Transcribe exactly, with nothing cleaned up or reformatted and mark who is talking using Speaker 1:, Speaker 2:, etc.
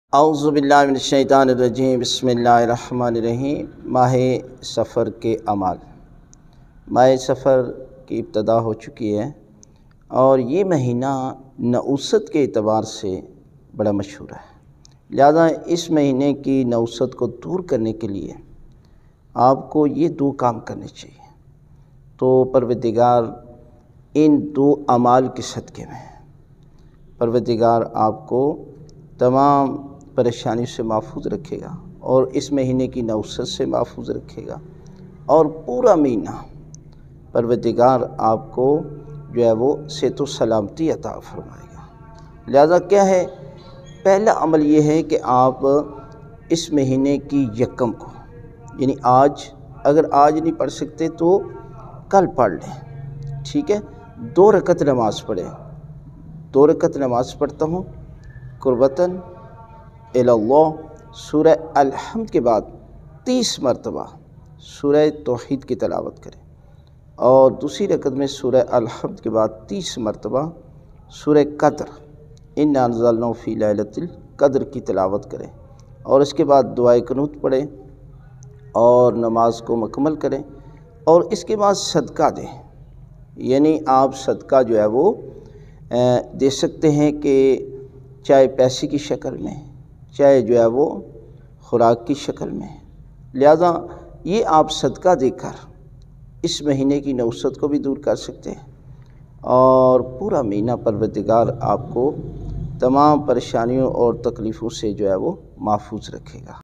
Speaker 1: اعوذ باللہ من الشیطان الرجیم، بسم اللہ الرحمن الرحیم۔ ماہ سفر کے اعمال۔ ماہ سفر کی ابتدا ہو چکی ہے اور یہ مہینہ نحوست کے اعتبار سے بڑا مشہور ہے، لہذا اس مہینے کی نحوست کو دور کرنے کے لیے آپ کو یہ دو کام کرنے چاہیے۔ تو پروردگار ان دو اعمال کے صدقے میں پروردگار آپ کو تمام پریشانی سے محفوظ رکھے گا اور اس مہینے کی نحوست سے محفوظ رکھے گا، اور پورا مہینہ پروردگار آپ کو جو ہے وہ صحت و سلامتی عطا فرمائے گا۔ لہذا کیا ہے، پہلا عمل یہ ہے کہ آپ اس مہینے کی یکم کو، یعنی آج، اگر آج نہیں پڑھ سکتے تو کل پڑھ لیں، ٹھیک ہے، دو رکعت نماز پڑھیں۔ دو رکعت نماز پڑھتا ہوں قربتاً الی اللہ، سورہ الحمد کے بعد تیس مرتبہ سورہ توحید کی تلاوت کریں، اور دوسری رکعت میں سورہ الحمد کے بعد تیس مرتبہ سورہ قدر انا انزلناہ فی لیلۃ القدر کی تلاوت کریں، اور اس کے بعد دعائے قنوت پڑھیں اور نماز کو مکمل کریں، اور اس کے بعد صدقہ دیں۔ یعنی آپ صدقہ جو ہے وہ دے سکتے ہیں کہ چاہے پیسے کی شکل میں، چاہے جو ہے وہ خوراک کی شکل میں، لہذا یہ آپ صدقہ دے کر اس مہینے کی نحوست کو بھی دور کر سکتے ہیں، اور پورا مہینہ پروردگار آپ کو تمام پریشانیوں اور تکلیفوں سے جو ہے وہ محفوظ رکھے گا۔